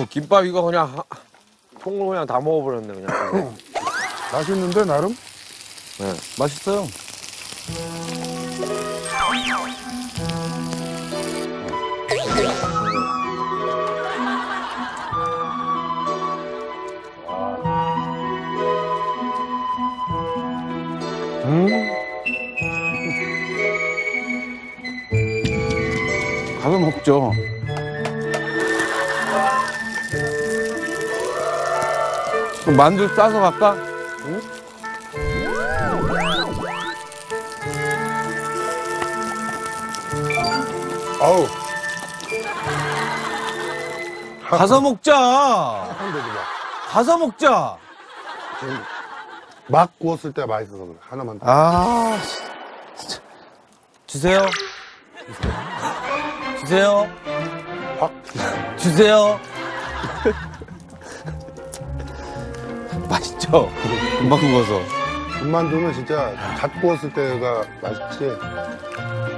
어우, 김밥 이거 그냥 통으로 그냥 다 먹어버렸네, 그냥. 맛있는데 나름? 네, 맛있어요. 가서 먹죠. 그럼 만두 싸서 갈까? 응? 아우. 가서 먹자. 한 되지 마. 가서 먹자. 막 구웠을 때 맛있어서 그래. 하나만 더. 아, 진짜. 주세요. 주세요. 확. 주세요. 맛있죠? 금방 구워서. 군만두는 진짜 갓 구웠을 때가 맛있지.